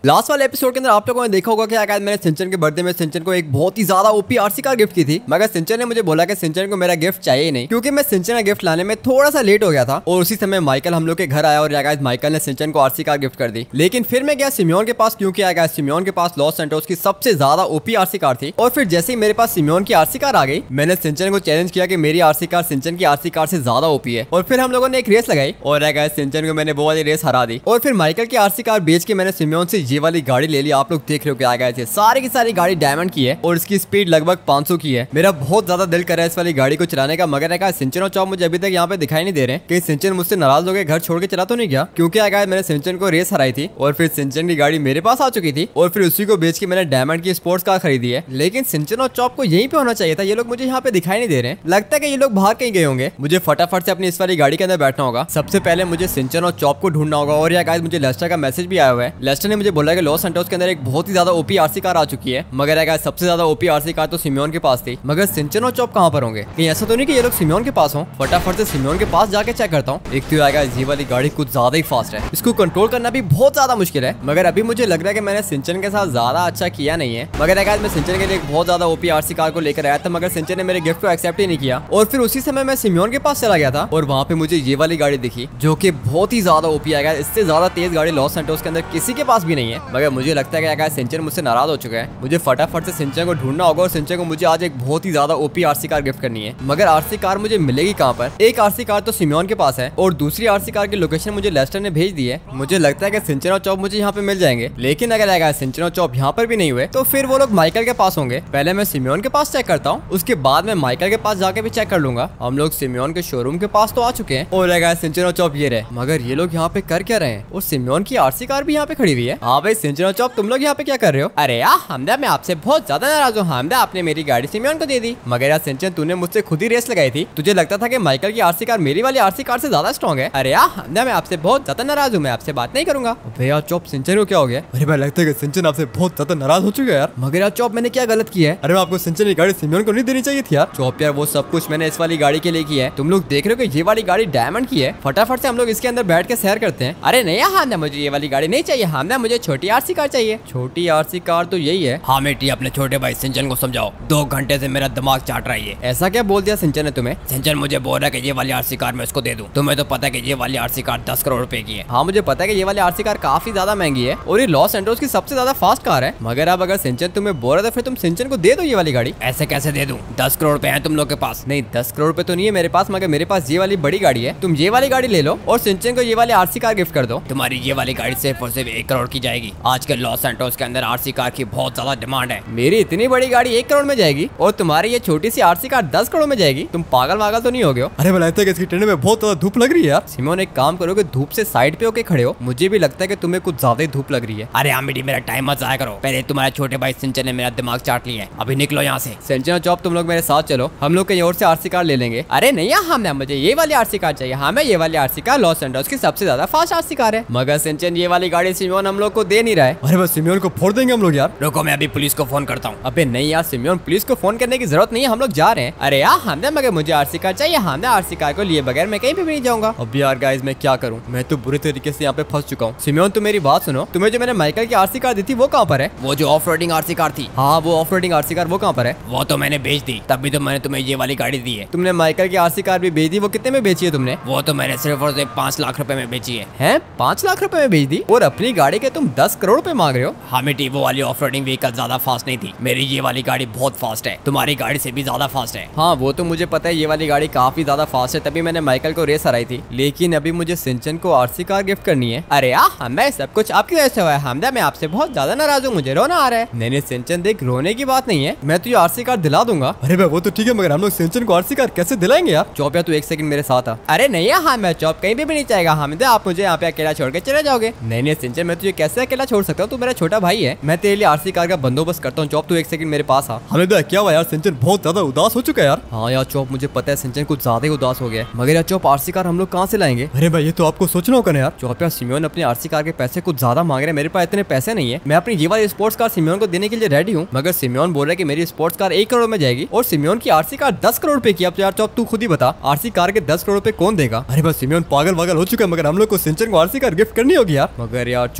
Last वाले episode के अंदर आप लोगों ने देखा होगा कि शायद मैंने सिंचन के बर्थडे में सिंचन को एक बहुत ही ज्यादा ओपी आरसी कार गिफ्ट की थी, मगर सिंचन ने मुझे बोला कि सिंचन को मेरा गिफ्ट चाहिए ही नहीं, क्योंकि मैं सिंचन का गिफ्ट लाने में थोड़ा सा लेट हो गया था। और उसी समय माइकल हम लोग के घर आया और गाइस माइकल ने सिंचन को आरसी कार गिफ्ट कर दी। लेकिन फिर मैं गया सिमियोन के पास, क्योंकि आया सिमियोन के पास लॉस सैंटोस की सबसे ज्यादा ओपी आरसी कार थी। और फिर जैसे ही मेरे पास सिमियोन की आरसी कार आ गई, मैंने सिंचन को चैलेंज किया कि मेरी आरसी कार सिंचन की आरसी कार से ज्यादा ओपी है। और फिर हम लोगों ने एक रेस लगाई और गाइस सिंचन को मैंने वो वाली रेस हरा दी। और फिर माइकल की आरसी कार बेच के मैंने सिमियोन से ये वाली गाड़ी ले ली। आप लोग देख रहे हो क्या गए थे, सारी की सारी गाड़ी डायमंड की है और इसकी स्पीड लगभग 500 की है। मेरा बहुत ज्यादा दिल कर रहा है इस वाली गाड़ी को चलाने का, मगर है सिंचन और चॉप मुझे अभी तक यहाँ पे दिखाई नहीं दे रहे हैं। कि सिंचन मुझसे नाराज हो गए, घर छोड़ के चला तो नहीं गया, क्योंकि मैंने सिंचन को रेस हराई थी और फिर सिंचन की गाड़ी मेरे पास आ चुकी थी और फिर उसी को बेच के मैंने डायमंड की स्पोर्ट्स कार खरीदी है। लेकिन सिंचन और चॉप को यहीं पे होना चाहिए था, ये लोग मुझे यहाँ पे दिखाई नहीं दे रहे हैं। लगता है कि ये लोग बाहर कहीं गए होंगे। मुझे फटाफट से अपनी इस वाली गाड़ी के अंदर बैठना होगा। सबसे पहले मुझे सिंचन और चॉप को ढूंढना होगा। और गाइस मुझे लेस्टर का मैसेज भी आया हुआ है। लेस्टर ने मुझे बोला कि लॉस सैंटोस के अंदर एक बहुत ही ज्यादा ओपी आरसी कार आ चुकी है, मगर सबसे ज्यादा ओपी आरसी कार तो सिमियोन के पास थी। मगर सिंचन और चॉप कहाँ पर होंगे? कहीं ऐसा तो नहीं कि ये लोग सिमियोन के पास हों। फटाफट से सिमियोन के पास जाके चेक करता हूँ। एक तो आएगा ये वाली गाड़ी कुछ ज्यादा ही फास्ट है, इसको कंट्रोल करना भी बहुत ज्यादा मुश्किल है। मगर अभी मुझे लग रहा है कि मैंने सिंचन के साथ ज्यादा अच्छा किया नहीं है। मगर मैं सिंचन के लिए एक बहुत ज्यादा ओपी आरसी कार को लेकर आया था, मगर सिंचन ने मेरे गिफ्ट को एक्सेप्ट ही नहीं किया। और फिर उसी समय मैं सिमियोन के पास चला गया था और वहाँ पे मुझे ये वाली गाड़ी दिखी, जो कि बहुत ही ज्यादा ओपी आएगा। इससे ज्यादा तेज गाड़ी लॉस सैंटोस के अंदर किसी के पास भी नहीं है। मगर मुझे लगता है कि सिंचन मुझसे नाराज हो चुका है। मुझे फटाफट से सिंचन को ढूंढना होगा और सिंचन को मुझे आज एक बहुत ही ज्यादा ओपी आरसी कार गिफ्ट करनी है। मगर आरसी कार मुझे मिलेगी कहाँ पर? एक आरसी कार तो सिमियोन के पास है और दूसरी आरसी कार की लोकेशन मुझे लेस्टर ने भेज दी है। मुझे लगता है कि सिंचन और चॉप मुझे यहाँ पे मिल जाएंगे। लेकिन अगर आएगा सिंचन और चॉप यहाँ पर भी नहीं हुए तो फिर वो लोग माइकल के पास होंगे। पहले मैं सिमियोन के पास चेक करता हूँ, उसके बाद मैं माइकल के पास जाके भी चेक कर लूंगा। हम लोग सिमियोन के शोरूम के पास तो आ चुके हैं और आएगा सिंचन और चॉप ये रहे। मगर ये लोग यहाँ पे कर क्या रहे हैं? और सिमियोन की आरसी कार भी यहाँ पे खड़ी हुई है। हाँ भाई सिंचन और चॉप, तुम लोग यहाँ पे क्या कर रहे हो? अरे यार हमदा, मैं आपसे बहुत ज्यादा नाराज हूँ। हमदा, आपने मेरी गाड़ी सिमियोन को दे दी। मगर यार सिंचन, तूने मुझसे खुद ही रेस लगाई थी। तुझे लगता था कि माइकल की आरसी कार मेरी वाली आरसी कार से ज्यादा स्ट्रॉन्ग है। अरे यार हमदा, मैं आपसे बहुत ज्यादा नाराज हूँ, मैं आपसे बात नहीं करूंगा। भैया चॉप, सिंचन को क्या हो गया? अरे भाई लगता है कि सिंचन आपसे बहुत ज्यादा नाराज हो चुका है यार। मगर यार चॉप, मैंने क्या गलत किया है? अरे आपको सिंचन की गाड़ी सिमियोन को नहीं देनी चाहिए थी यार। चॉप यार, वो सब कुछ मैंने इस वाली गाड़ी के लिए किया है। तुम लोग देख रहे हो कि ये वाली गाड़ी डायमंड की है। फटाफट से हम लोग इसके अंदर बैठ के सैर करते हैं। अरे नहीं हमदा, मुझे ये वाली गाड़ी नहीं चाहिए। हमदा, मुझे छोटी आरसी कार चाहिए। छोटी आरसी कार तो यही है। हाँ बेटी, अपने छोटे भाई सिंचन को समझाओ, 2 घंटे से मेरा दिमाग चाट रहा है। ऐसा क्या बोल दिया सिंचन ने तुम्हें? सिंचन मुझे बोल रहा है कि ये वाली आरसी कार मैं उसको दे दूं। तुम्हें तो पता है कि ये वाली आरसी कार 10 करोड़ रुपए की है। हाँ मुझे पता है कि ये वाली आरसी कार काफी ज्यादा महंगी है और ये लॉस सैंटोस की सबसे ज्यादा फास्ट कार है। मगर अब अगर सिंचन तुम्हें बोल रहा था, फिर तुम सिंचन को दे दो ये वाली गाड़ी। ऐसे कैसे दे दूं? 10 करोड़ रुपए हैं तुम लोग के पास? नहीं 10 करोड़ रुपए तो नहीं है मेरे पास, मगर मेरे पास ये वाली बड़ी गाड़ी है। तुम ये वाली गाड़ी ले लो और सिंचन को ये वाली आरसी कार गिफ्ट कर दो। तुम्हारी ये वाली गाड़ी सिर्फ और सिर्फ 1 करोड़ की जाएगी। आजकल लॉस सैंटोस के अंदर आरसी कार की बहुत ज्यादा डिमांड है। मेरी इतनी बड़ी गाड़ी 1 करोड़ में जाएगी और तुम्हारी ये छोटी सी आरसी कार 10 करोड़ में जाएगी? तुम पागल वागल तो नहीं हो गए? अरे लगता है कि इसकी टेंट में बहुत ज्यादा धूप लग रही है यार। सिमोन, एक काम करो कि धूप से साइड पे होके खड़े हो। मुझे भी लगता है कि तुम्हें कुछ ज्यादा ही धूप लग रही है। अरे हाँ बेटी, मेरा टाइम मत जाया करो। पहले तुम्हारे छोटे भाई सिंचन ने मेरा दिमाग चाट लिया है। अभी निकलो यहाँ से। सिंचन और चॉप, तुम लोग मेरे साथ चलो, हम लोग कहीं और से आरसी कार ले लेंगे। अरे नहीं हमने, मुझे ये वाली आरसी कार चाहिए। हाँ मैं ये वाली आरसी कार लॉस सैंटोस की सबसे ज्यादा फास्ट आरसी कार है। मगर सिंचन, ये वाली गाड़ी सिमोन हम लोग को दे नहीं रहा है। अरे बस सिमोन को फोड़ देंगे हम लोग यार। रुको, मैं अभी पुलिस को फोन करता हूँ। अबे नहीं यार सिमोन, पुलिस को फोन करने की जरूरत नहीं है, हम लोग जा रहे हैं। अरे यार हमने, मगर मुझे आरसी कार चाहिए। हमने आरसी कार को लिए बगैर मैं कहीं भी नहीं जाऊंगा। अब यार गाइस, मैं क्या करूं? मैं तो बुरी तरीके से यहाँ पे फंस चुका हूँ। सिमोन, तुम मेरी बात सुनो, तुम्हें जो मैंने माइकल की आरसी कार दी थी वो कहाँ पर है? वो जो ऑफ रोडिंग आरसी कार थी। हाँ वो ऑफ रोडिंग आरसी कार, वो कहाँ पर है? वो तो मैंने बेच दी, तभी तो मैंने तुम्हें ये वाली गाड़ी दी है। तुमने माइकल की आरसी कार भी बेच दी? वो कितने में बेची है तुमने? वो तो मैंने सिर्फ और सिर्फ 5 लाख रुपए में बेची है। 5 लाख रुपए में बेच दी? और अपनी गाड़ी के तुम 10 करोड़ रुपए मांग रहे हो? हाँ बेटी, वो वाली ऑफ रोडिंग व्हीकल ज्यादा फास्ट नहीं थी। मेरी ये वाली गाड़ी बहुत फास्ट है, तुम्हारी गाड़ी से भी ज्यादा फास्ट है। हाँ वो तो मुझे पता है, ये वाली गाड़ी काफी ज्यादा फास्ट है, तभी मैंने माइकल को रेस हराई थी। लेकिन अभी मुझे सिंचन को आरसी कार गिफ्ट करनी है। अरे यार हमदा, सब कुछ आपकी वजह से हुआ है। हमदा, मैं आपसे बहुत ज्यादा नाराज हूँ, मुझे रोना आ रहा है। नहीं सिंचन देख, रोने की बात नहीं है, मैं तुझे आरसी कार दिला दूंगा। अरे भाई वो तो ठीक है, मगर हम लोग सिंचन को आरसी कार कैसे दिलाएंगे यार? चौप यार, तू 1 सेकंड मेरे साथ आ। अरे नहीं यार, हाँ मैं चौप कहीं भी नहीं चाहेगा। हमदा, आप मुझे यहाँ पे अकेला छोड़ के चले जाओगे? नहीं सिंचन, मैं तुझे कैसे अकेला छोड़ सकता हूँ? तू मेरा छोटा भाई है, मैं तेरे लिए आरसी कार का बंदोबस्त करता हूँ। चौप तू 1 सेकंड मेरे पास आ। हमदा, क्या हुआ यार? सिंचन बहुत ज्यादा उदास हो चुका है यार। हाँ यार चौप, मुझे पता है सिंचन कुछ ज्यादा ही उदास हो गया। मगर यार चौप, आरसी कार हम लोग कहाँ से लाएंगे? अरे भाई ये तो आपको सोचना होगा ना यार। चौप यार, सिमोन अपनी आरसी कार के पैसे कुछ ज्यादा मांग रहे हैं, मेरे पास इतने पैसे नहीं है। मैं अपनी ये वाली स्पोर्ट्स कार सिमोन को देने के लिए रेडी हूँ, मगर सिमोन बोल रहा है कि मेरी स्पोर्ट्स कार 1 करोड़ में जाएगी और सिमोन की आरसी कार 10 करोड़ रुपए की। अब यार चौप, तू खुद ही बता, आरसी कार के 10 करोड़ रुपए कौन देगा? अरे बस सिमोन पागल वागल हो चुका है, मगर हम लोग को सिंचन को आरसी कार गिफ्ट करनी होगी यार। मगर यार चौप, आरसी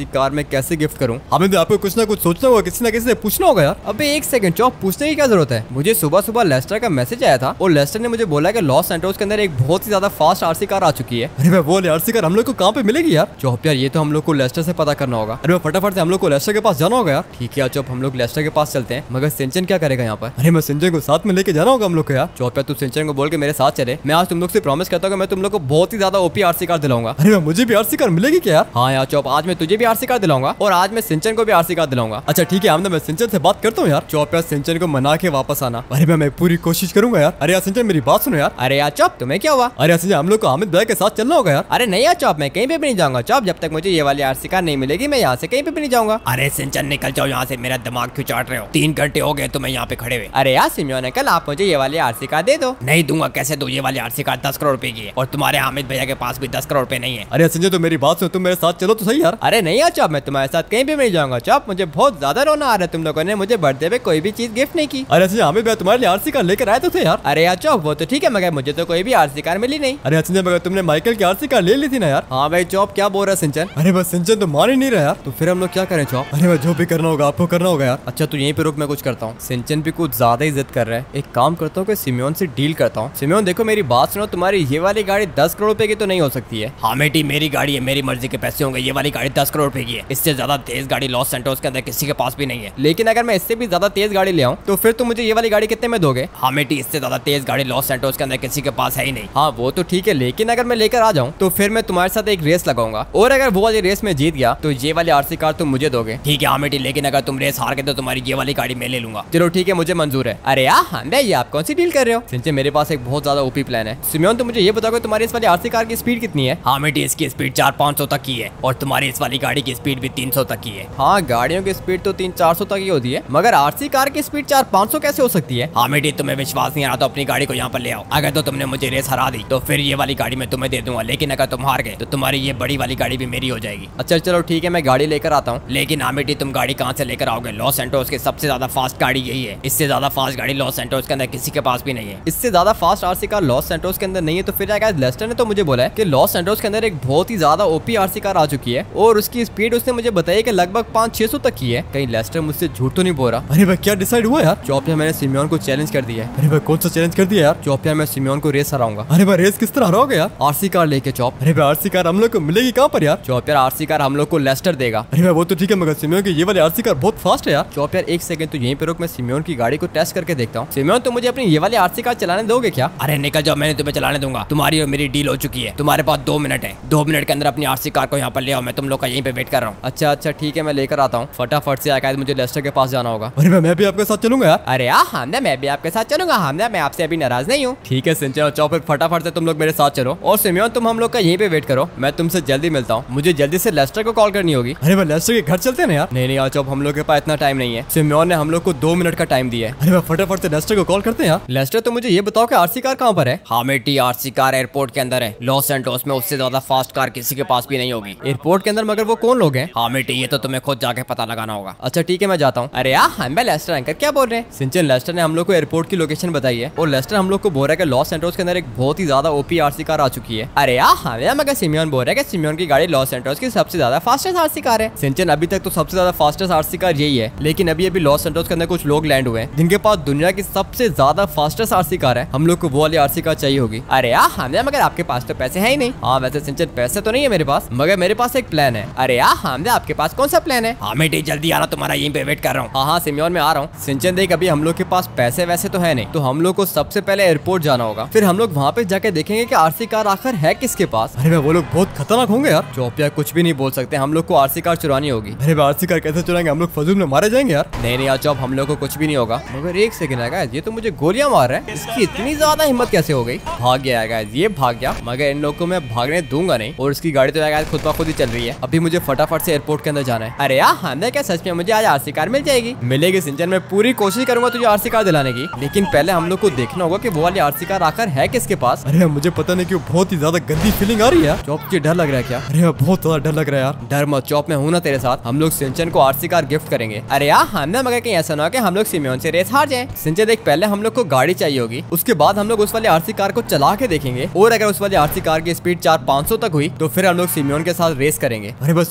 आरसी कार मैं कैसे गिफ्ट करूँ? हमें तो आपको कुछ ना कुछ सोचना होगा, किसी ना किसी से पूछना होगा यार। अबे एक सेकंड चौप, पूछने की क्या जरूरत है? मुझे सुबह सुबह लेस्टर का मैसेज आया था और लेस्टर ने मुझे बोला कि लॉस सैंटोस के अंदर एक बहुत ही ज्यादा फास्ट आरसी कार आ चुकी है। अरे भाई वो आरसी कार हम लोग को कहाँ पे मिलेगी यार? चौप यार ये तो हम लोग को लेस्टर से पता करना होगा। अरे फटाफट से हम लोग को लेस्टर के पास जाना होगा यार। ठीक है चौप, हम लोग लेस्टर के पास चलते हैं। मगर सिंचन क्या करेगा यहाँ पर? अरे मैं सिंचन को साथ में लेके जाना होगा हम लोग को यार। चौप यार तू सिंचन को बोल के मेरे साथ चले। मैं आज तुम लोग से प्रॉमिस करता हूँ मैं तुम लोग को बहुत ही ज्यादा ओपी आरसी कार दिलाऊंगा। अरे मुझे भी आरसी कार मिलेगी क्या यार? हाँ यार चौप, आज मैं तुझे भी आरसी कार दिलाऊंगा और आज मैं सिंचन को भी आरसी कार दिलाऊंगा। अच्छा ठीक है आमना, मैं सिंचन से बात करता हूँ यार। चौप यार सिंचन को मना के वापस आना। अरे मैं पूरी कोशिश करूंगा यार। अरे यार सिंचन मेरी बात सुनो यार। अरे यार चौप तुम्हें क्या हुआ? अरे सिंचन हम लोग को हामिद भाई के साथ चलना होगा यार। अरे नहीं यार चौप, मैं कहीं पे भी नहीं जाऊंगा चौप, जब तक मुझे ये वाली आरसी कार नहीं मिलेगी मैं यहाँ से कहीं पे भी नहीं जाऊंगा। अरे सिंचन निकल जाओ यहाँ से, मेरा दिमाग क्यों चाट रहे हो? 3 घंटे हो गए तुम्हें यहाँ पे खड़े हुए। अरे यार सिमियोन अंकल, आप मुझे ये वाली आरसी कार दे दो। नहीं दूंगा। कैसे दो? ये वाली आरसी कार 10 करोड़ रुपए की है और तुम्हारे हामिद भैया के पास भी 10 करोड़ रुपए नहीं है। अरे संजय तो मेरी बात सुनो, तुम मेरे साथ चलो तो सही यार। अरे नहीं यार चौप, मैं तुम्हारे साथ कहीं भी नहीं जाऊंगा चौप, मुझे बहुत ज्यादा रोना आ रहा है। तुम लोगों ने मुझे बर्थडे पे कोई भी चीज गिफ्ट नहीं की। अरे संजय हामिद भाई तुम्हारे लिए आरसी कार लेकर आए तो थे यार। अरे यार चौप वो तो ठीक है, मगर मुझे तो कोई भी आरसी कार मिली नहीं। अरे संजय मगर तुमने माइकल की आरसी कार ले ली थी ना यार। हाँ भाई चौप, क्या बोल रहा है सिंचन? अरे बस सिंचन तो मान ही नहीं रहा यार। तो फिर हम लोग क्या करें चौप? अरे भाई जो भी करना होगा आपको करना होगा यार। अच्छा तू यहीं पे रुक, मैं कुछ करता हूँ। सिंचन भी कुछ ज्यादा ही जिद कर रहा है। एक काम करता हूँ कि सिमियोन से डील करता हूँ। सिमियोन देखो मेरी बात सुनो, तुम्हारी ये वाली गाड़ी 10 करोड़ रुपए की तो नहीं हो सकती है। हाँ बेटी मेरी गाड़ी है, मेरी मर्जी के पैसे होंगे। ये वाली गाड़ी 10 करोड़ रुपए की है। इससे ज्यादा तेज गाड़ी लॉस सैंटोस के अंदर किसी के पास भी नहीं है। लेकिन अगर मैं इससे भी ज्यादा तेज गाड़ी ले आऊँ तो फिर तुम मुझे ये वाली गाड़ी कितने में दोगे? हाँ बेटी इससे ज्यादा तेज गाड़ी लॉस सैंटोस के अंदर किसी के पास है ही नहीं। हाँ वो तो ठीक है, लेकिन अगर मैं लेकर आ जाऊँ तो फिर मैं तुम्हारे साथ एक रेस लगाऊंगा और अगर वो वाली रेस में जीत गया तो ये वाली आरसी कार तुम मुझे दोगे। ठीक है हाँ बेटी, लेकिन अगर तुम रेस हार गए तो तुम्हारी ये वाली गाड़ी मैं ले लूंगा। चलो ठीक है, मुझे मंजूर है। अरे यार हाँ ये आप कौन सी डील कर रहे हो? सिंचन मेरे पास एक बहुत ज्यादा ओपी प्लान है। सिमियोन तो मुझे ये बताओ तुम्हारी इस वाली आरसी कार की स्पीड कितनी है? हाँ बेटी इसकी स्पीड 400-500 तक की है और तुम्हारी इस वाली गाड़ी की स्पीड भी 300 तक की है। हाँ गाड़ियों की स्पीड तो 300-400 तक ही होती है, मगर आरसी कार की स्पीड 400-500 कैसे हो सकती है? हाँ बेटी तुम्हें विश्वास नहीं आ रहा तो अपनी गाड़ी को यहाँ पर ले आओ। अगर तो तुमने मुझे रेस हरा दी तो फिर ये वाली गाड़ी मैं तुम्हें दे दूंगा, लेकिन अगर तुम हार गए तो तुम्हारी ये बड़ी वाली गाड़ी भी मेरी हो जाएगी। अच्छा चलो ठीक है, मैं गाड़ी लेकर आता हूँ। लेकिन हाँ बेटी तुम गाड़ी कहाँ से लेकर आओगे? लॉस सैंटोस की सबसे ज्यादा फास्ट गाड़ी यही है। इससे ज्यादा फास्ट गाड़ी लॉस सैंटोस के अंदर किसी के पास भी नहीं है। इससे ज्यादा fast RC car Los Santos के अंदर नहीं है तो फिर क्या? लेस्टर ने तो मुझे बोला है कि लॉस सैंटोस के अंदर एक बहुत ही ज्यादा ओपी आरसी कार आ चुकी है और उसकी स्पीड उसने मुझे बताई कि लगभग 500-600 तक की है। कहीं लेस्टर मुझसे झूठ तो नहीं बोल रहा? अरे भाई क्या डिसाइड हुआ यार? चौपिया मैंने सिमियोन को चैलेंज कर दिया है। अरे भाई कौन सा चैलेंज कर दिया यार? चौपिया मैं सिमियोन को रेस हराऊंगा। अरे भाई रेस किस तरह हराओगे यार? आरसी कार लेके चौप। अरे भाई आरसी कार हम लोग को मिलेगी कहाँ पर यार? चौपिया आरसी कार हम लोग को लेस्टर देगा। अरे भाई वो तो ठीक है, मगर सिमियोन की ये वाली आरसी कार बहुत फास्ट है यार। चौपिया एक सेकंड तो यहीं पे रुक, मैं सिमियोन की गाड़ी को टेस्ट करके देखता हूँ। सिमियोन तो मुझे अपनी ये वाली आरसी कार चलाने दोगे क्या? अरे निकल जाओ, मैंने तुम्हें चलाने दूंगा। तुम्हारी और मेरी डील हो चुकी है। तुम्हारे पास 2 मिनट है। 2 मिनट के अंदर अपनी आरसी कार को यहाँ पर ले आओ। मैं तुम लोग का यहीं पे वेट कर रहा हूँ। अच्छा ठीक है, मैं लेकर आता हूँ। फटाफट से आकाश मुझे लेस्टर के पास जाना होगा। अरे मैं भी आपके साथ चलूंगा यार। अरे यार हमने मैं भी आपके साथ चलूंगा। हमने मैं आपसे अभी नाराज नहीं हूँ। ठीक है सिंचन और चौप, फटाफट से तुम लोग मेरे साथ चलो और सिमियोन तुम हम लोग का यहीं पे वेट करो। मैं तुमसे जल्दी मिलता हूँ। मुझे जल्दी से लेस्टर को कॉल करनी होगी। अरे भाई लेस्टर के घर चलते हैं ना यार? नहीं यार चौप, हम लोग के पास इतना टाइम नहीं है। सिमियोन ने हम लोग को 2 मिनट का टाइम दिया है। अरे भाई फटाफट से लेस्टर को कॉल करते हैं यार। लेस्टर तो मुझे ये बताओ कि आरसी कार कहाँ पर है? हाँ बेटी आरसी कार एयरपोर्ट के अंदर है। लॉस सैंटोस में उससे ज्यादा फास्ट कार किसी के पास भी नहीं होगी। एयरपोर्ट के अंदर? मगर वो कौन लोग हैं? हाँ बेटी ये तो तुम्हें खुद जाके पता लगाना होगा। अच्छा ठीक है, मैं जाता हूँ। अरे यार हम लेस्टर अंकल क्या बोल रहे हैं? सिंचन लेस्टर ने हम लोग को एयरपोर्ट की लोकेशन बताई है और लेस्टर हम लोग को बोल रहा है कि लॉस सैंटोस के अंदर एक बहुत ही ज्यादा ओपी आरसी कार आ चुकी है। अरे यार हमें मगर सिमियोन बोल रहा है कि सिमियोन की गाड़ी लॉस सैंटोस की सबसे ज्यादा फास्टेस्ट आरसी कार है। सिंचन अभी तक तो सबसे ज्यादा फास्टेस्ट आरसी कार यही है, लेकिन अभी लॉस सैंटोस के अंदर कुछ लोग लैंड हुए हैं जिनके पास दुनिया की सबसे ज्यादा फास्टेस्ट आरसी कार है। हम लोग को वो वाली आरसी कार चाहिए होगी। अरे यार हमने मगर आपके पास तो पैसे है ही नहीं। हाँ वैसे सिंचन पैसे तो नहीं है मेरे पास, मगर मेरे पास एक प्लान है। अरे यार हमने आपके पास कौन सा प्लान है? हाँ बेटी जल्दी आना, तुम्हारा यहीं पे वेट कर रहा हूँ। हाँ सिमियोन में आ रहा हूँ। सिंचन देख अभी हम लोग के पास पैसे वैसे तो है नहीं, तो हम लोग को सबसे पहले एयरपोर्ट जाना होगा, फिर हम लोग वहाँ पे जाके देखेंगे कि आरसी कार आखिर है किसके पास। अरे वो लोग बहुत खतरनाक होंगे यार। चौपिया कुछ भी नहीं बोल सकते, हम लोग को आरसी कार चुरानी होगी। अरे आरसी कार कैसे चुराएंगे? हम लोग फजूल में मारे जाएंगे यार। नहीं यार चौप, हम लोग को कुछ भी नहीं होगा। मगर एक सेकंड है गाइस, ये तो मुझे गोलियां मार रहा है। इसकी इतनी ज्यादा हिम्मत कैसे हो गई? भाग गया है गाइस, ये भाग गया, मगर इन लोग को मैं भागने दूंगा नहीं। और इसकी गाड़ी तो गाइस खुद ब खुद ही चल रही है। अभी मुझे फटाफट से एयरपोर्ट के अंदर जाना है। अरे यार हमने क्या सच में मुझे आज आरसी कार मिल जाएगी? मिलेगी सिंचन, मैं पूरी कोशिश करूंगा तुझे आरसी कार दिलाने की, लेकिन पहले हम लोग को देखना होगा कि वो वाली आरसी कार आकर है किसके पास। अरे मुझे पता नहीं क्यों बहुत ही ज्यादा गंदी फीलिंग आ रही है। चौप तुझे डर लग रहा है क्या? अरे बहुत ज्यादा डर लग रहा है यार। डर मत चौप, मैं हूं ना तेरे साथ। हम लोग सिंचन को आरसी कार गिफ्ट करेंगे। अरे यार हमने मगर कहीं ऐसा ना हो कि हम लोग सिमियोन से रेस हार जाए। सिंचन देख पहले हम लोग को गाड़ी चाहिए होगी, उसके बाद हम लोग उस वाली आरसी कार को चला के देखेंगे और अगर उस वाली आरसी कार की स्पीड 400-500 तक हुई तो फिर हम लोग सिमियोन के साथ रेस करेंगे। अरे बस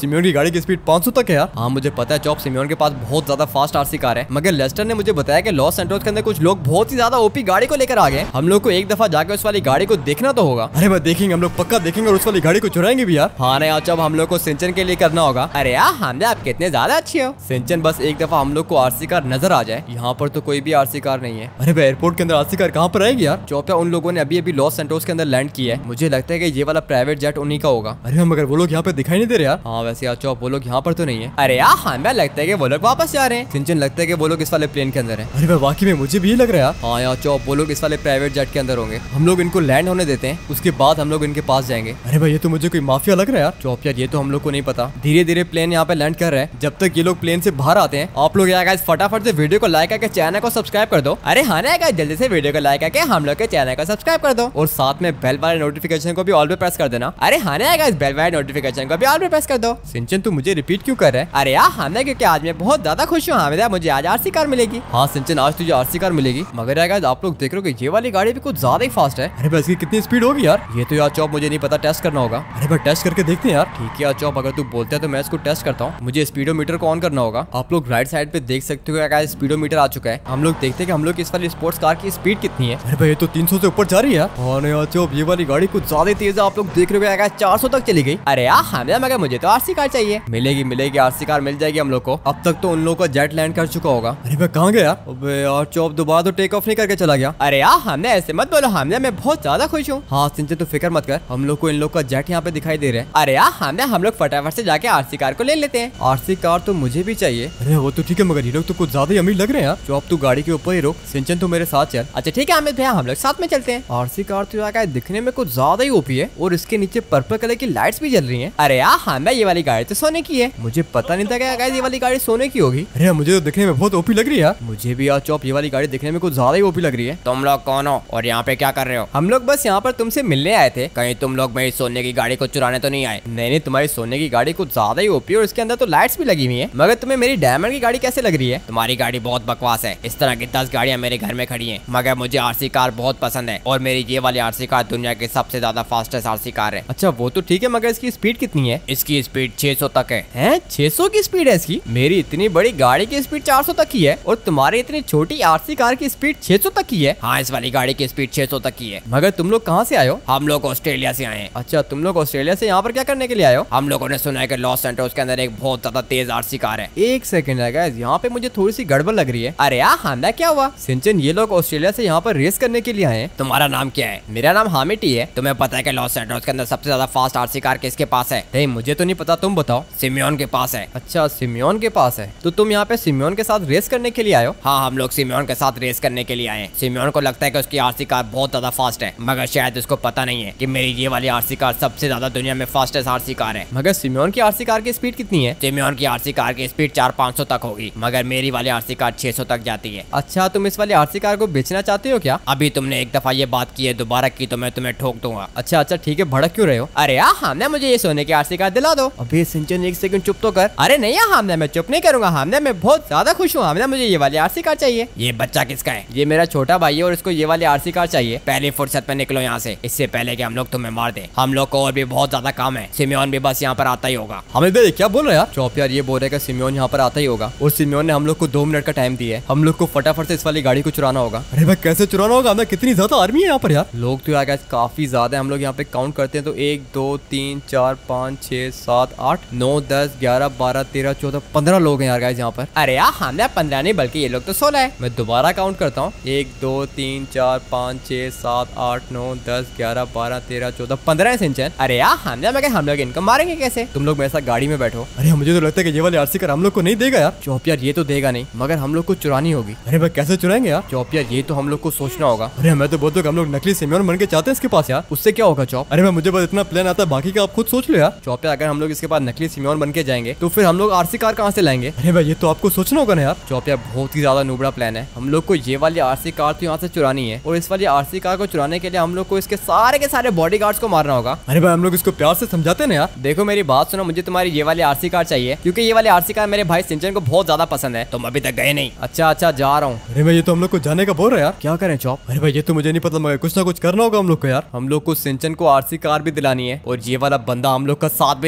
सिमियोन की गाड़ी की स्पीड 500 तक है यार। हाँ मुझे पता है चॉप, सिमियोन के पास बहुत ज्यादा फास्ट आरसी कार है, मगर लेस्टर ने मुझे बताया कि लॉस सैंटोस के अंदर कुछ लोग बहुत ही ज्यादा ओपी गाड़ी को लेकर आ गए। हम लोग को एक दफा जाकर उस वाली गाड़ी को देखना तो होगा। अरे भाई देखेंगे, हम लोग पक्का देखेंगे और उस वाली गाड़ी को चुराएंगे भी यार। हाँ ना यार चॉप, हम लोग को सिंचन के लिए करना होगा। अरे यार हमने आप कितने ज्यादा अच्छे हो सिंचन, बस एक दफा हम लोग को आरसी कार नजर आ जाए। यहाँ पर तो कोई भी आरसी कार नहीं है। अरे भाई एयरपोर्ट के अंदर आरसी कार कहाँ पर आएगी यार। चौप, उन लोगों ने अभी अभी लॉस सैंटोस के अंदर लैंड किया है। मुझे लगता है कि ये वाला प्राइवेट जेट उन्हीं का होगा। अरे मगर वो लोग यहाँ पे दिखाई नहीं दे रहे यार। हाँ वैसे यार चौप, वो लोग यहाँ पर तो नहीं है। अरे यार हमें लगता है कि वो लोग वापस जा रहे हैं। सिंचन, लगता है कि वो लोग इस वाले प्लेन के अंदर है। अरे भाई वाकई में मुझे भी ये लग रहा है। हाँ यार चौप, वो लोग इस वाले प्राइवेट जेट के अंदर होंगे। हम लोग इनको लैंड होने देते हैं, उसके बाद हम लोग इनके पास जाएंगे। अरे भाई ये तो मुझे कोई माफिया लग रहा है यार। चौप यार ये तो हम लोग को नहीं पता। धीरे धीरे प्लेन यहाँ पे लैंड कर रहा है। जब तक ये लोग प्लेन से बाहर आते हैं, आप लोग यार गाइस फटाफट से वीडियो को लाइक करके चैनल को सब्सक्राइब कर दो। अरे हाँ ना गाइस, जल्दी से वीडियो को लाइक करके हम लोग के चैनल को सब्सक्राइब कर दो और साथ में बेल वाले नोटिफिकेशन को भी ऑल पे प्रेस कर देना। अरे हाँ ना गाइस, बेल वाले नोटिफिकेशन को भी ऑल पे प्रेस कर दो। सिंचन तू मुझे रिपीट क्यों कर रहा है? अरे यार हमने, क्योंकि आज मैं बहुत ज्यादा खुश हूँ। हाँ मुझे आज आरसी कार मिलेगी। हाँ सिंचन, आज तुझे आरसी कार मिलेगी। मगर यार गाइस आप लोग देख रहे हो कि ये वाली गाड़ी भी कुछ ज्यादा ही फास्ट है। अरे भाई इसकी कितनी स्पीड होगी यार? ये तो यार चौप मुझे नहीं पता, टेस्ट करना होगा। अरे भाई टेस्ट करके देखते हैं यार। ठीक है यार चौप, अगर तू बोलता है तो मैं इसको टेस्ट करता हूँ। मुझे स्पीडोमीटर को ऑन करना होगा। आप लोग राइट साइड पे देख सकते हो गाइस, स्पीडोमीटर आ चुका है। हम लोग देखते हैं कि हम लोग इस वाली स्पोर्ट्स कार की स्पीड कितनी है। अरे भाई ये तो 300 से ऊपर जा रही है यार। हाँ यार चौप, ये वाली गाड़ी कुछ ज्यादा तेज है। आप लोग देख रहे हो 400 तक चली गई। अरे यार हमें, मगर मुझे तो आरसी कार चाहिए। मिलेगी मिलेगी, आरसी कार मिल जाएगी हम लोग को। अब तक तो उन लोगों का जेट लैंड कर चुका होगा। अरे भाई कहाँ गया? अबे यार चौप, दोबारा तो टेक ऑफ नहीं करके चला गया। अरे यार हमने ऐसे मत बोलो, हमने, मैं बहुत ज्यादा खुश हूँ। हाँ सिंचन तू फिक्र मत कर, हम लोग को इन लोग का जेट यहाँ पे दिखाई दे रहा है। अरे यार हमने, हम लोग फटाफट से जाके आरसी कार को ले लेते हैं। आरसी कार तो मुझे भी चाहिए। अरे वो तो ठीक है, मगर ये लोग तो कुछ ज्यादा ही अमीर लग रहे हैं यार। चौप तू गाड़ी के ऊपर ही रुक, सिंचन तू मेरे साथ चल। अच्छा ठीक है अमित भैया, हम लोग साथ में चलते हैं। आरसी कार तो यार दिखने में कुछ ज्यादा ही ओपी है और इसके नीचे पर्पल कलर की लाइट्स भी जल रही हैं। अरे यार हमें, ये वाली गाड़ी तो सोने की है। मुझे पता नहीं था कि ये वाली गाड़ी सोने की होगी। अरे मुझे तो दिखने में बहुत ओपी लग रही है यार। मुझे भी यार चौप, ये वाली गाड़ी दिखने में कुछ ज्यादा ही ओपी लग रही है। तुम लोग कौन हो और यहाँ पे क्या कर रहे हो? हम लोग बस यहाँ पर तुमसे मिलने आए थे। कहीं तुम लोग मेरी सोने की गाड़ी को चुराने तो नहीं आए? नहीं, तुम्हारी सोने की गाड़ी कुछ ज्यादा ही ओपी और इसके अंदर तो लाइट्स भी लगी हुई है। मगर तुम्हें मेरी डायमंड की गाड़ी कैसे लग रही है? तुम्हारी गाड़ी बहुत बकवास है। इस तरह की 10 गाड़ियाँ मेरे घर में खड़ी हैं, मगर मुझे आरसी कार बहुत पसंद है और मेरी ये वाली आरसी कार दुनिया की सबसे ज्यादा फास्टेस्ट आरसी कार है। अच्छा वो तो ठीक है, मगर इसकी स्पीड कितनी है? इसकी स्पीड 600 तक है। 600 की स्पीड है इसकी? मेरी इतनी बड़ी गाड़ी की स्पीड 400 तक की है और तुम्हारी इतनी छोटी आरसी कार की स्पीड 600 तक की है। हाँ इस वाली गाड़ी की स्पीड 600 तक की है। मगर तुम लोग कहाँ से आए हो? हम लोग ऑस्ट्रेलिया से आए हैं। अच्छा तुम लोग ऑस्ट्रेलिया से यहाँ पर क्या करने के लिए आए हो? हम लोगों ने सुना है कि लॉस सैंटोस के अंदर एक बहुत ज्यादा तेज आरसी कार है। एक सेकंड है गाइस, यहाँ पे मुझे थोड़ी सी गड़बड़ लग रही है। अरे यार हमने, क्या हुआ? सिंचन, ये लोग ऑस्ट्रेलिया से यहाँ पर रेस करने के लिए आए हैं। तुम्हारा नाम क्या है? मेरा नाम हामिद ही है। तुम्हें पता है कि लॉस सैंटोस के अंदर सबसे ज्यादा फास्ट आरसी कार किसके पास है? नहीं मुझे तो नहीं पता, तुम बताओ। सिमियोन के पास है। अच्छा सिमियोन के पास है, तो तुम यहाँ पे सिमियोन के साथ रेस करने के लिए आए हो? हाँ हम लोग सिमियोन के साथ रेस करने के लिए आए हैं। सिमियोन को लगता है कि उसकी आरसी कार बहुत ज्यादा फास्ट है, मगर शायद उसको पता नहीं है कि मेरी ये वाली आरसी कार सबसे ज्यादा दुनिया में फास्टेस्ट आरसी कार है। मगर सिमियोन की आरसी कार की स्पीड कितनी है? सिमियोन की आरसी कार की स्पीड 400-500 तक होगी, मगर मेरी वाली आरसी कार 600 तक जाती है। अच्छा तुम इस वाली आरसी कार को बेचना चाहते हो क्या? अभी तुमने एक दफा ये बात की है, दोबारा की तो मैं तुम्हें ठोक दूंगा। अच्छा ठीक है, भड़क क्यों रहे हो? अरे यार हमने, मुझे ये सोने की आरसी कार दिला दो। अबे सिंचन एक सेकंड चुप तो कर। अरे नहीं यार हमने, मैं चुप नहीं करूंगा। हमने, मैं बहुत ज्यादा खुश हूँ। हमने, मुझे ये वाली आरसी कार चाहिए। ये बच्चा किसका है? ये मेरा छोटा भाई है और इसको ये वाली आरसी कार चाहिए। पहले फुर्सत में निकलो यहाँ से, इससे पहले कि हम लोग तुम्हें मार दे। हम लोग को और भी बहुत ज्यादा काम है। सिमियोन भी बस यहाँ पर आता ही होगा। हमें दे, क्या बोल रहे हैं यार? चौप यार ये बोल रहे हैं कि सिमियोन यहाँ पर आता ही होगा और सिमियोन ने हम लोग को 2 मिनट का टाइम दिया है। हम लोग को फटाफट से इस वाली गाड़ी को चुराना होगा। अरे भाई कैसे चुराना होगा? हमें कितनी ज्यादा आर्मी है यहाँ पर यार। लोग तो यार काफी ज्यादा है। हम लोग यहाँ पे काउंट करते हैं तो 1 2 3 4 5 6 7 8 9 10 11 12 13 14 15 लोग हैं यार गाइस यहाँ पर। अरे यार हमने 15 नहीं बल्कि ये लोग तो 16 है। मैं दोबारा काउंट करता हूँ, 1 2 3 4 5 6 7 8 9 10 11 12 13 14 15 है सिंचन। अरे यार हमने, मगर हम लोग इनको मारेंगे कैसे? तुम लोग मेरे साथ गाड़ी में बैठो। अरे मुझे तो लगता है कि ये वाली आरसी कार हम लोग को नहीं देगा यार। चौप यार ये तो देगा नहीं, मगर हम लोग को चुरानी होगी। अरे भाई कैसे चुराएंगे यार? चौप यार ये तो हम लोग को सोचना होगा। अरे मैं तो बोलता हूँ हम लोग नकली सिमियोन बन के चाहते हैं इसके पास यार। उससे क्या होगा चौप? अरे भाई मुझे बस इतना प्लान आता है, बाकी का आप खुद सोच लो यार। चौप यार अगर हम लोग इसके पास नकली सिमियोन बन के जाएंगे तो फिर हम लोग आरसी कार कहाँ से लाएंगे? अरे भाई ये तो आपको सोचना होगा ना यार। चौप यार बहुत ही ज्यादा नूबड़ा प्लान है। हम लोग को ये वाली आरसी कार तो यहाँ से चुरानी है और इस वाली आरसी कार को चुराने के लिए हम लोग को इसके सारे के सारे बॉडीगार्ड्स को मारना होगा। अरे भाई हम लोग इसको प्यार से समझाते ना यार। देखो मेरी बात सुनो, मुझे तुम्हारी ये वाली आरसी कार चाहिए क्योंकि ये वाली आरसी कार मेरे भाई सिंचन को बहुत ज्यादा पसंद है। तुम अभी तक गए नहीं? अच्छा जा रहा हूँ। अरे भाई ये तो हम लोग को जाने का बोल रहा है यार, क्या करें चौप? अरे भाई ये तो मुझे नहीं पता, मगर कुछ ना कुछ करना होगा हम लोग को यार। हम लोग को सिंचन को आरसी कार भी दिलानी है और ये वाला बंदा हम लोग का साथ भी नहीं दे रहा है।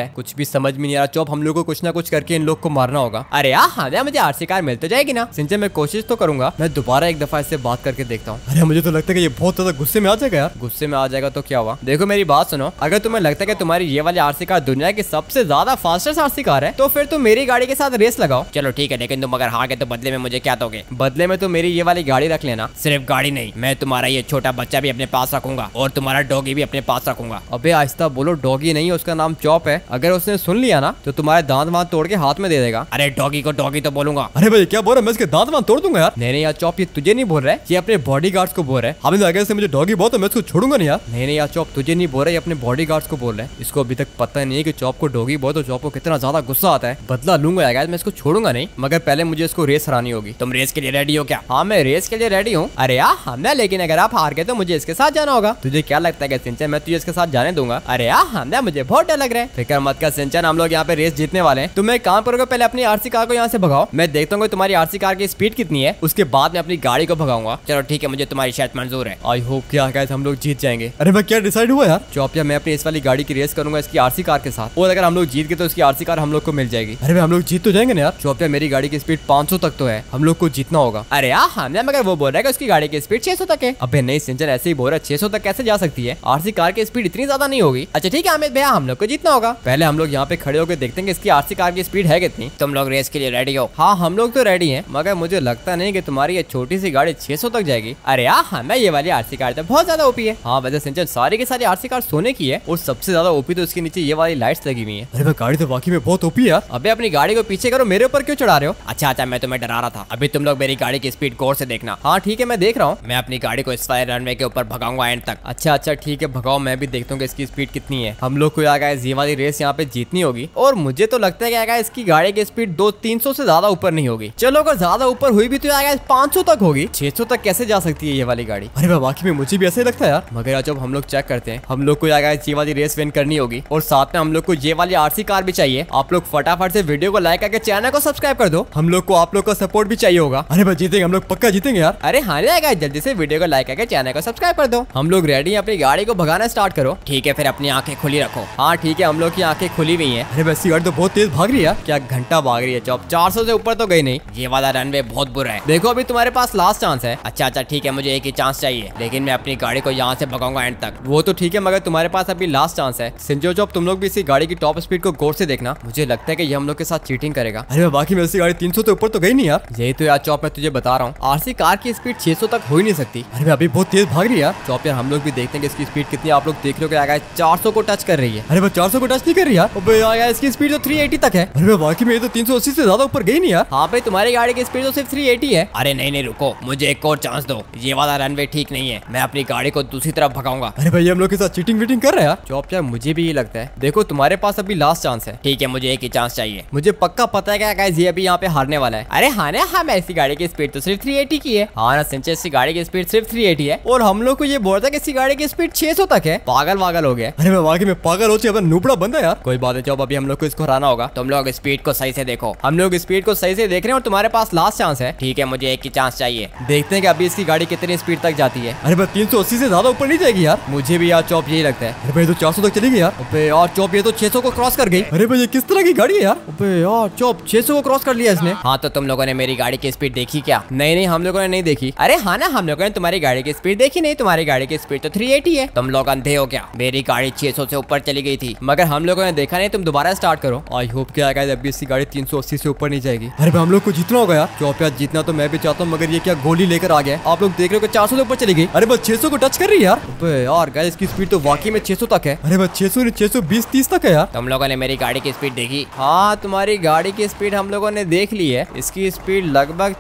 कुछ भी समझ में नहीं आ रहा। चॉप, हम लोग को कुछ ना कुछ करके इन लोग को मारना होगा। अरे हाँ, मुझे आरसी कार मिल तो जाएगी ना। सिंचन, मैं कोशिश तो करूंगा। मैं दोबारा एक दफा इससे बात करके देखता हूँ। अरे मुझे तो लगता है कि ये बहुत ज्यादा गुस्से में आ जाएगा यार। गुस्से में आ जाएगा तो क्या हुआ? देखो मेरी बात सुनो, अगर तुम्हें लगता है कि तुम्हारी ये वाली आरसी कार दुनिया की सबसे ज्यादा फास्टेस्ट आरसी कार है, तो फिर तुम मेरी गाड़ी के साथ रेस लगाओ। चलो ठीक है, लेकिन तुम अगर हार गए तो बदले में मुझे क्या दोगे? बदले में तो मेरी ये वाली गाड़ी रख लेना। सिर्फ गाड़ी नहीं, मैं तुम्हारा ये छोटा बच्चा भी अपने पास रखूंगा और तुम्हारा डॉगी भी अपने पास रखूंगा। अबे आहिस्ता बोलो, डॉगी नहीं, उसका नाम चॉप है। अगर उसने सुन लिया ना तो तुम्हारे दांत वांत तोड़ के हाथ में दे देगा। अरे डॉगी को डॉगी तो बोलूंगा। अरे भाई क्या बोल रहा है? मैं इसके दांत वांत तोड़ दूंगा यार। नहीं यार चॉप, ये तुझे नहीं बोल रहा है, ये अपने बॉडीगार्ड्स को बोल रहा है। हमें लगा से मुझे डॉगी बहुत है, मैं इसको छोड़ूंगा नहीं यार। नहीं यार चॉप, तुझे नहीं बोल रहा है, ये अपने बॉडीगार्ड्स को बोल रहा है। इसको अभी तक पता नहीं है कि चॉप को डॉगी बहुत, तो चॉप को कितना ज्यादा गुस्सा आता है। बदला लूंगा यार, मैं इसको छोड़ूंगा नहीं, मगर पहले मुझे इसको रेस हरानी होगी। तुम रेस के लिए रेडी हो क्या? हाँ मैं रेस के लिए रेडी हूँ। अरे यार हमने, लेकिन अगर आप हार गए तो मुझे इसके साथ जाना होगा। तुझे क्या लगता है सिंचन, मैं तुझे इसके साथ जाने दूंगा? अरे यार हमने, मुझे बहुत डर लग रहा है। फिक्र मत कर सिंचन, हम लोग यहाँ पे रेस जीतने वाले हैं। तुम एक काम करोगे, पहले अपनी आरसी कार को यहाँ से भगाओ। मैं देखता हूँ तुम्हारी आरसी कार की स्पीड कितनी है, उसके बाद मैं अपनी गाड़ी को भगाऊंगा। चलो ठीक है, मुझे तुम्हारी शर्त मंजूर है। आई होप क्या गाइस हम लोग जीत जाएंगे। अरे भाई क्या डिसाइड हुआ यार? चौपिया, मैं अपनी इस वाली गाड़ी की रेस करूंगा इसकी आरसी कार के साथ, और अगर हम लोग जीत गए तो इसकी आरसी कार हम लोग को मिल जाएगी। अरे भाई हम लोग जीत तो जाएंगे ना यार। चौपिया, मेरी गाड़ी की स्पीड 500 तक तो है, हम लोग को जीतना होगा। अरे यार हमने, मगर वो बोल रहा है कि उसकी गाड़ी की स्पीड 600 तक है। अबे नहीं सिंचन, ऐसे ही बोल रहा है, 600 तक कैसे जा सकती है? आरसी कार की स्पीड इतनी ज्यादा नहीं होगी। अच्छा ठीक है अमित भैया, हम लोग को जीतना होगा। पहले हम लोग यहाँ पे खड़े होकर देखते हैं कि इसकी आरसी कार की स्पीड है कितनी। तुम लोग रेस के लिए रेडी हो? हाँ हम लोग तो रेडी हैं, मगर मुझे लगता नहीं कि तुम्हारी ये छोटी सी गाड़ी 600 तक जाएगी। अरे यार हमें ये वाली आरसी कार तो बहुत ज्यादा ओपी है। हाँ वैसे सिंचन, सारी की सारी आरसी कार सोने की है, और सबसे ज्यादा ओपी तो इसके नीचे ये वाली लाइट्स लगी हुई है। अरे भाई गाड़ी तो वाकई में बहुत ओपी है। अबे अपनी गाड़ी को पीछे करो, मेरे ऊपर क्यों चढ़ा रहे हो? अच्छा मैं तुम्हें डरा रहा था। अभी तुम लोग मेरी गाड़ी की स्पीड गौर से देखना। हाँ ठीक है, मैं देख रहा हूँ। मैं अपनी गाड़ी को इस वाले रनवे के ऊपर भगाऊंगा एंड तक। अच्छा ठीक है, भगाओ, मैं भी देखता हूँ इसकी स्पीड कितनी है। हम लोग को ये वाली रेस यहाँ पे जीतनी होगी, और मुझे तो लगता है कि इसकी गाड़ी की स्पीड 200-300 से ज्यादा ऊपर नहीं होगी। चलो अगर ज्यादा ऊपर हुई भी तो 500 तक होगी, 600 तक कैसे जा सकती है ये वाली गाड़ी? अरे वाकई में मुझे भी ऐसे ही लगता है यार। मगर यार जब हम लोग चेक करते हैं, हम लोग को ये वाली रेस विन करनी होगी, और साथ में हम लोग को ये वाली आरसी कार भी चाहिए। आप लोग फटाफट से वीडियो को लाइक करके चैनल को सब्सक्राइब कर दो। हम लोग को आप लोग का सपोर्ट भी चाहिए होगा। अरे भाई जीतेंगे, हम लोग पक्का जीतेंगे यार। अरे हाँ गाइस, जल्दी से वीडियो को लाइक करके चैनल को सब्सक्राइब कर दो। हम लोग रेडी हैं, अपनी गाड़ी को भगाना स्टार्ट करो। ठीक है, फिर अपनी आंखें खुली रखो। हाँ ठीक है, हम लोग की आंखें खुली हुई हैं। अरे वैसी गाड़ी तो बहुत तेज भाग रही है। क्या घंटा भाग रही है चौप, 400 से ऊपर तो गई नहीं। ये वाला रनवे बहुत बुरा है। देखो अभी तुम्हारे पास लास्ट चांस है। अच्छा ठीक है, मुझे एक ही चांस चाहिए, लेकिन मैं अपनी गाड़ी को यहाँ से भगाऊंगा एंड तक। वो तो ठीक है, मगर तुम्हारे पास अभी लास्ट चांस है। सिंजो चौप, तुम लोग भी इसी गाड़ी की टॉप स्पीड को गौर से देखना। मुझे लगता है कि ये हम लोग के साथ चीटिंग करेगा। अरे बाकी में गाड़ी 300 से ऊपर तो गई नहीं यार। यही तो यार चौप, मैं तुझे बता रहा हूँ, आरसी कार की स्पीड 600 तक हो ही नहीं सकती। अरे अभी बहुत तेज भाग रही है चौप यार। हम लोग भी देखते हैं इसकी स्पीड कितनी। आप लोग देख लो 400 को टच कर रही है। अरे 400 को टच नहीं कर रही यार। इसकी स्पीड तो 380 तक है। अरे बाकी में तो 380 से ज्यादा ऊपर गई नहीं यार। हाँ भाई, तुम्हारी गाड़ी की स्पीड तो सिर्फ 380 है। अरे नहीं रुको, मुझे एक और चांस दो। ये वाला रनवे ठीक नहीं है, मैं अपनी गाड़ी को दूसरी तरफ भगाऊंगा। अरे भाई हम लोग के साथ चीटिंग वीटिंग कर रहे हैं यार। चौप यार मुझे भी ये लगता है। देखो तुम्हारे पास अभी लास्ट चांस है। ठीक है, मुझे एक ही चांस चाहिए। मुझे पक्का पता है क्या ये अभी यहाँ पे हारने वाला है। अरे हाँ ना, हाँ ऐसी गाड़ी की स्पीड तो सिर्फ 380 की है। हाँ ना सिंचन, इसकी गाड़ी की स्पीड सिर्फ 380 है, और हम लोग को ये बोल रहा था कि इसकी गाड़ी की स्पीड 600 तक है। पागल हो गया। अरे मैं वाकई में पागल हो चुका, नूबड़ा बंदा यार। कोई बात नहीं चौप, अभी हम लोग को इसको हराना होगा। तुम लोग स्पीड को सही से देखो। हम लोग स्पीड को सही से देख रहे हैं, और तुम्हारे पास लास्ट चांस है। ठीक है, मुझे एक ही चांस चाहिए। देखते हैं कि अभी इसकी गाड़ी कितनी स्पीड तक जाती है। अरे भाई 380 से ज्यादा ऊपर नहीं जाएगी यार। मुझे भी यार चौप यही लगता है। अरे भाई तो 400 तक चली गई यार। अबे यार चौप, ये तो 600 को क्रॉस कर गई। अरे भाई ये किस तरह की गाड़ी है यार? अबे यार चौप, 600 को क्रॉस कर लिया इसने। हाँ तो तुम लोगों ने मेरी गाड़ी की स्पीड देखी क्या? नहीं हम लोगों ने नहीं देखी। अरे हाँ ना, हम लोगों ने तुम्हारी गाड़ी की स्पीड देखी नहीं। तुम्हारी गाड़ी की स्पीड तो 380 है। तुम लोग अंधे हो क्या? मेरी गाड़ी 600 से ऊपर चली गई थी, मगर हम लोगों ने देखा नहीं। तुम दोबारा स्टार्ट करो। आई होप क्या गाइस अभी इसकी गाड़ी 380 से ऊपर नहीं जाएगी। अरे भाई हम लोग को जीतना होगा यार। चौप यार जीतना तो मैं भी चाहता हूँ, मगर ये क्या गोली लेकर आ गया। आप लोग देख रहे हो कि 400 से ऊपर चली गई। अरे बस 600 को टच कर रही है यार। अबे यार गाइस इसकी स्पीड तो वाकई में 600 तक है। अरे बस 600 नहीं, 620-30 तक है यार। तुम लोगों ने मेरी गाड़ी की स्पीड देखी? हाँ तुम्हारी गाड़ी की स्पीड हम लोगों ने देख ली है। इसकी स्पीड लगभग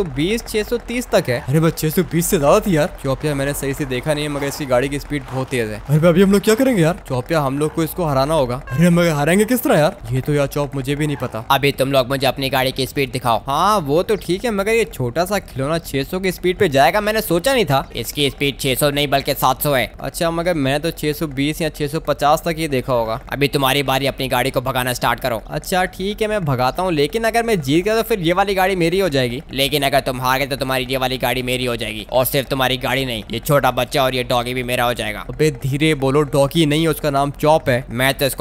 620-630 तक है। अरे बस 620 से ज्यादा थी यार। चौपिया मैंने सही से देखा नहीं है, मगर इसकी गाड़ी की स्पीड बहुत तेज है। अरे अभी हम लोग क्या करेंगे यार? चौपिया हम लोग को इसको हराना होगा। अरे मगर हारेंगे किस तरह यार? ये तो यार चौप मुझे भी नहीं पता। अभी तुम लोग मुझे अपनी गाड़ी की स्पीड दिखाओ। हाँ वो तो ठीक है, मगर ये छोटा सा खिलौना 600 की स्पीड पे जाएगा मैंने सोचा नहीं था। इसकी स्पीड 600 नहीं बल्कि 700 है। अच्छा मगर मैंने तो 620 या 650 तक ही देखा होगा। अभी तुम्हारी बारी, अपनी गाड़ी को भगाना स्टार्ट करो। अच्छा ठीक है, मैं भगाता हूँ, लेकिन अगर मैं जीत गया तो फिर ये वाली गाड़ी मेरी हो जाएगी। लेकिन अगर तुम हार गए तो तुम्हारी ये वाली गाड़ी मेरी हो जाएगी, और सिर्फ तुम्हारी गाड़ी नहीं, ये छोटा बच्चा और ये डॉगी भी मेरा हो जाएगा। अबे धीरे बोलो, डॉगी नहीं है, उसका नाम चॉप है। मैं तो इसको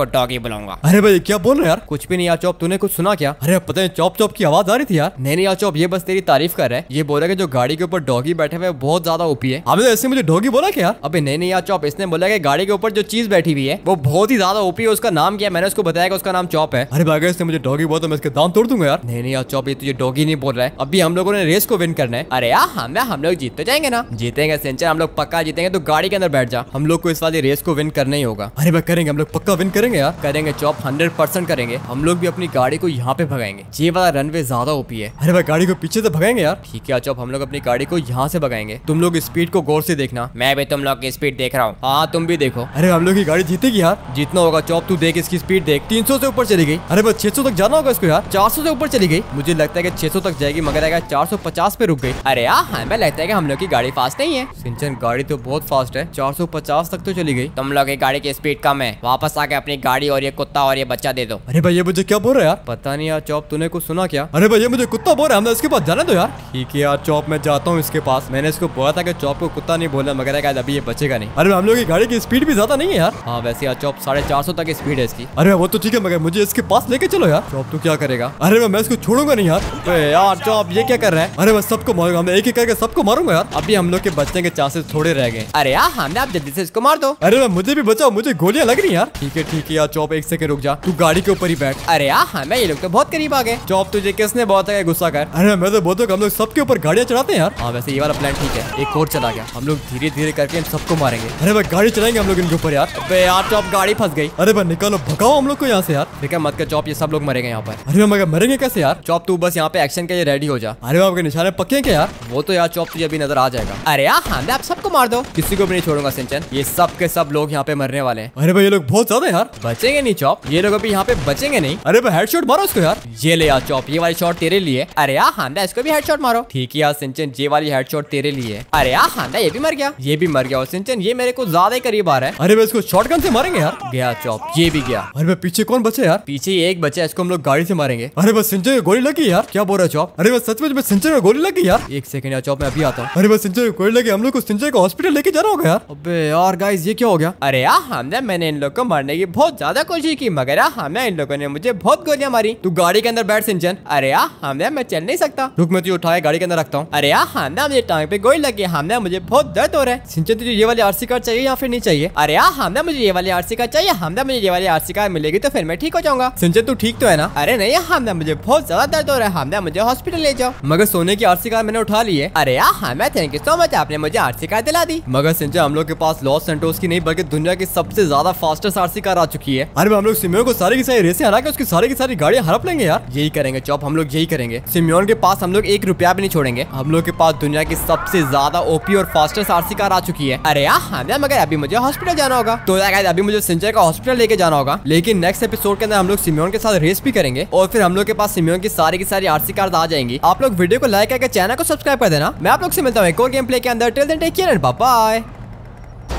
डॉगी बुलाऊंगा। अरे भाई क्या बोल रहे हैं यार? कुछ भी नहीं यार चॉप, तूने कुछ सुना क्या? अरे पता है चॉप चॉप की आवाज आ रही थी यार। नहीं यार चॉप, ये बस तेरी तारीफ कर रहा है। ये बोला कि जो गाड़ी के ऊपर डॉगी बैठे हुए बहुत ज्यादा ओपी है। अबे ऐसे मुझे डॉगी बोला क्या? अबे नहीं यार चॉप, इसने बोला कि गाड़ी के ऊपर जो चीज बैठी हुई है वो बहुत ही ज्यादा ओपी है। उसका नाम क्या है? मैंने उसको बताया कि उसका नाम चॉप है। अरे भाई इसने मुझे डॉगी बोला तो मैं इसके दाम तोड़ दूंगा यार। नहीं यार चॉप, ये तुझे डॉगी नहीं बोल रहा है। अभी हम लोगों ने रेस को विन करना है। अरे यार हम लोग जीत तो जाएंगे ना? जीतेंगे सिंचन, हम लोग पक्का जीतेंगे। तो गाड़ी के अंदर बैठ जा, हम लोग को इस वाली रेस को विन करना ही होगा। अरे भाई करेंगे, हम लोग पक्का विन करेंगे यार। करेंगे चॉप, 100% करेंगे। हम लोग भी अपनी गाड़ी को यहाँ पे भगाएंगे। ये वाला रनवे ज्यादा ओपी है। अरे भाई गाड़ी को पीछे से भगाएंगे यार। ठीक है चॉप, हम लोग अपनी गाड़ी को यहाँ से भगाएंगे। तुम लोग स्पीड को गौर से देखना। मैं भी तुम लोग की स्पीड देख रहा हूँ। हाँ तुम भी देखो। अरे हम लोग की गाड़ी जीतेगी यार। जीतना होगा चॉप, तू देख इसकी स्पीड देख, 300 से ऊपर चली गई। अरे बस 600 तक जाना होगा इसको यार। 400 से ऊपर चली गई। मुझे लगता है कि 600 तक जाएगी, मगर अगर 450 पे रुक गई। अरे यार हमें लगता है कि हम लोग की गाड़ी फास्ट नहीं है। सिंचन गाड़ी तो बहुत फास्ट है, 450 तक तो चली गई। तुम लोग की गाड़ी की स्पीड कम है। वापस आके अपनी गाड़ी और ये कुत्ता और ये बच्चा दे दो। अरे भाई ये मुझे क्या बोल रहा है यार? पता नहीं यार चॉप, तूने कुछ सुना क्या? अरे भाई ये मुझे कुत्ता बोल रहा है, हमने इसके पास जाने दो यार। ठीक है यार चॉप, मैं जाता हूँ इसके पास। मैंने इसको बोला था कि चॉप को कुत्ता नहीं बोलना, मगर अभी ये बचेगा नहीं। अरे हम लोग की गाड़ी की स्पीड भी ज्यादा नहीं है यार। हाँ वैसे यार चॉप 450 तक स्पीड है इसकी। अरे वो तो ठीक है, मगर मुझे इसके पास लेके चलो यार। चॉप तू क्या करेगा? अरे मैं इसको छोड़ूंगा नहीं यार। यार चॉप ये क्या कर रहा है? अरे मैं सबको मारूंगा, मैं एक एक करके सबको मारूंगा यार। अभी हम लोग के बचने के चांसेस थोड़े रह गए। अरे यार हमने, आप जल्दी से इसको मार दो। अरे मुझे भी बचाओ, मुझे गोलियां लग रही यार। ठीक है यार चॉप, एक सेकंड रुक जा, तू गाड़ी के ऊपर ही बैठ। अरे यार हमें, ये लोग तो बहुत करीब आ गए। चॉप तुझे किसने बहुत है गुस्सा कर? अरे मैं तो बोलता हूँ हम लोग सबके ऊपर गाड़ियां चढ़ाते हैं यार। हाँ वैसे ये वाला प्लान ठीक है, एक और चला गया। हम लोग धीरे धीरे करके इन सबको मारेंगे। अरे भाई गाड़ी चलाएंगे हम लोग इनके ऊपर यार। अबे यार चॉप, गाड़ी फंस गई। अरे भाई निकालो, भगाओ हम लोग को यहाँ से यार। फिक्र मत कर चॉप, ये सब लोग मरेंगे यहाँ पर। अरे मगर मरेंगे कैसे यार? चॉप तू बस यहाँ पे एक्शन के लिए रेडी हो जा। अरे आपके निशाने पक्के क्या यार? वो तो यार चॉप तुझे अभी नजर आ जाएगा। अरे यार हमने, आप सबको मार दो। किसी को भी नहीं छोड़ूंगा सिंचन, ये सब के सब लोग यहाँ पे मरने वाले हैं। अरे भाई ये लोग बहुत ज्यादा यार। बचेंगे नहीं चॉप, ये लोग अभी यहाँ पे बचेंगे नहीं। अरे भाई हेडशॉट मारो इसको यार। ये ले यार चॉप, ये वाली शॉट तेरे लिए। अरे यार हमने, इसको भी हेडशॉट मारो। ठीक है यार सिंचन, ये वाली हेडशॉट तेरे लिए। अरे यार हमने, ये भी मर गया। ये भी मर गया। और सिंचन ये मेरे को ज्यादा ही करीब आ रहा है। अरे भाई इसको शॉटगन से मारेंगे यार। गया चॉप, ये भी गया। अरे भाई पीछे कौन बचे यार? पीछे एक बचा, इसको हम लोग गाड़ी से मारेंगे। अरे बस सिंचन को गोली लगी यार। क्या बोल रहा है चॉप? अरे बस सच में सिंचन को गोली लगी यार। एक सेकंड यार चॉप, मैं अभी आता हूँ। अरे बस सिंचन को गोली लगी, हम लोग को सिंचन को हॉस्पिटल लेके जाना होगा यार। अबे यार गाइस ये क्या हो गया? अरे यार हमने, मैंने इन लोग को मारने की बहुत ज्यादा कोशिश की, मगर यार हमने, इन लोगों ने मुझे बहुत गोलियां मारी। तू गाड़ी के अंदर बैठ सिंचन। अरे यार हमने, मैं चल नहीं सकता। रुक, मैं तुझे उठाया गाड़ी के अंदर रखता हूँ। अरे यार हमने, मुझे टांग पे गोली लगी। हमने, मुझे बहुत दर्द हो रहा है। सिंचन तुझे ये वाली आरसी कार्ड चाहिए या फिर नहीं चाहिए? अरे यार हमने, मुझे ये वाली आरसी कार्ड चाहिए। हमने, मुझे ये वाली आरसी कार्ड मिलेगी तो फिर मैं ठीक हो जाऊंगा। सिंचन तू ठीक तो है ना? अरे नहीं हमने, मुझे बहुत ज्यादा दर्द हो रहा है। हमने, मुझे हॉस्पिटल ले जाओ। मगर सोने की आरसी कार्ड मैंने उठा ली है। अरे यार हमें, थैंक यू सो मच, आपने मुझे आरसी कार्ड दिला दी। मगर सिंचन हम लोग के पास लॉस सेंटोस की नहीं बल्कि दुनिया की सबसे ज्यादा फास्टेस्ट आरसी कार आ चुकी है। अरे हम लोग सिमियोन को सारी की सारी रेसें हरा के उसकी सारी की सारी गाड़ियां हड़प लेंगे यार। यही करेंगे चॉप, हम लोग यही करेंगे। सिमियोन के पास हम लोग 1 रुपया भी नहीं छोड़ेंगे। हम लोग के पास दुनिया की सबसे ज्यादा ओपी और फास्टेस्ट आरसी कार आ चुकी है। अरे यार हमें, मगर अभी मुझे हॉस्पिटल जाना होगा। तो अभी मुझे सिंचन का हॉस्पिटल लेके जाना होगा, लेकिन नेक्स्ट एपिसोड के अंदर हम लोग सिमियोन के साथ रेस भी करेंगे और फिर हम लोग के पास सिमियोन की सारी आरसी कार्ड आ जाएंगी। आप लोग वीडियो को लाइक करके चैनल को सब्सक्राइब कर देना। मैं आप लोग से मिलता हूँ एक और गेम प्ले के अंदर। Till then take care and bye bye.